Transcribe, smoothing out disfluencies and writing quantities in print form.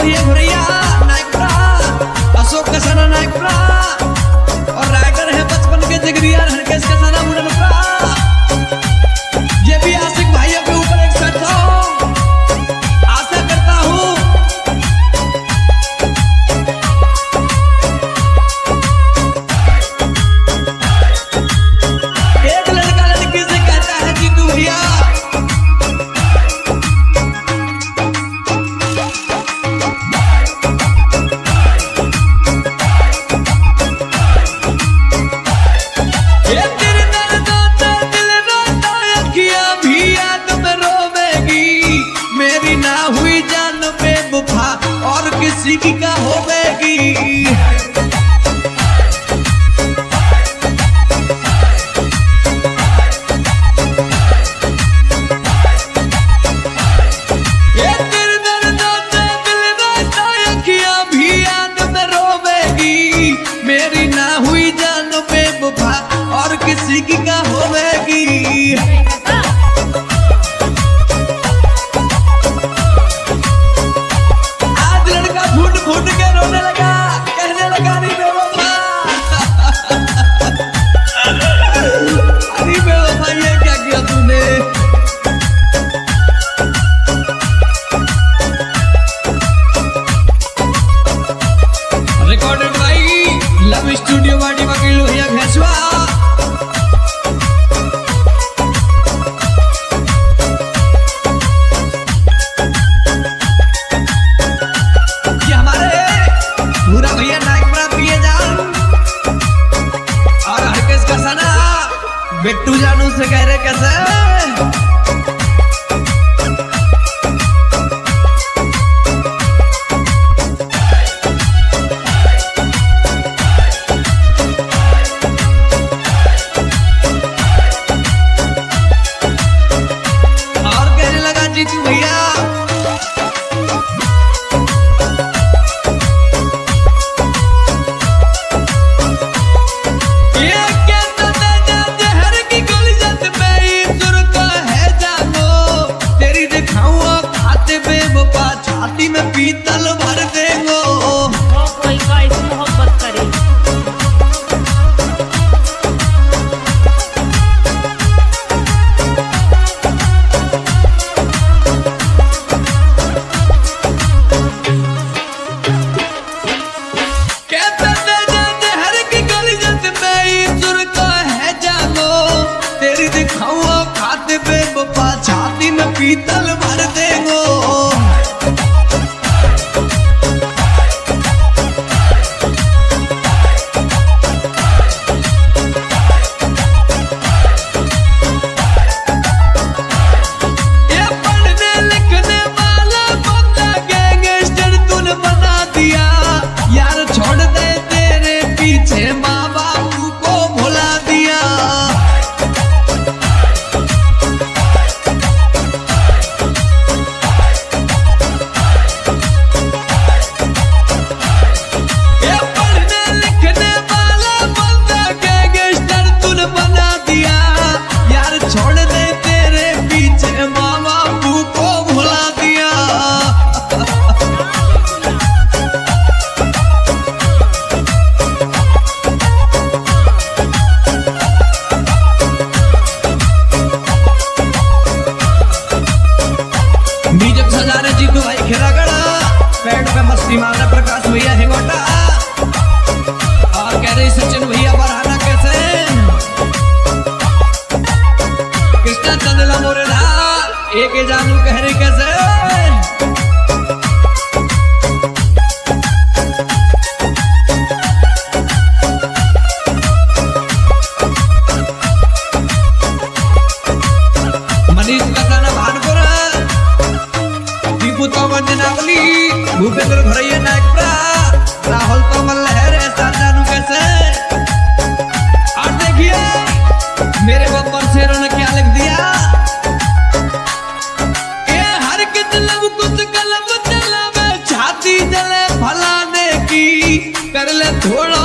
भैया घुरैया नायकपुरा, अशोक कसाना नायकपुरा, और राइटर है बचपन के जिगरिया हरकेश कसाना मुंडनपुरा। ये भी आशिक भाइयों के ऊपर एक शर्त हो, आशा करता हूँ एक लड़का लड़की से कहता है कि तू भैया और किसी की का होवेगी। ये तेरे दर्दों से दिल रोता अखियां भी याद में रोवेगी, मेरी ना हुई जान बेवफा और किसी की का होवेगी। फूट के रोने लगा, कहने लगा नहीं बेवफा, अरे बेवफा ये क्या किया तूने। रिकॉर्डेड बाई लव स्टूडियो वाटी वकील भैया भैंसवा। भैया नायकपुरा पिए जान और हरकेश कसाना बिट्टू जानू से कह रहे कैसे और कहने लगा जीतू भैया छाती में पीतल भर देंगो। कोई का इस मोहब्बत करे कहते जहर की गलियत में सुर का है जानो, तेरी दिखाऊं खाते बेवफा छाती में पीतल भर देंगो। माँ बापू को भुला दिया, ये पढ़ने लिखने वाला बंदा गैंगस्टर तूने बना दिया। यार छोड़ दे तेरे पीछे माँ बापू को भुला दिया। म्यूजिक सजा रहे जीतू भाई खेरागढ़, पेड़ पे मस्ती मारने प्रकाश भैया हिंगोटा, और कह रही सचिन भैया बरहाना कैसे कृष्णा चंदला मोरेला एक जानू कह रही कैसे। मनीष कसाना भानपुर, दीपू तोमर जनावली, भूपेंद्र घुरैया नायकपुरा, राहुल तोमर लहर जानू कैसे। और देखिए मेरे बब्बर शेरों ने क्या लिख दिया, हर कितलब कुछ कलम चला में छाती जले फलाने की, कर ले थोड़ा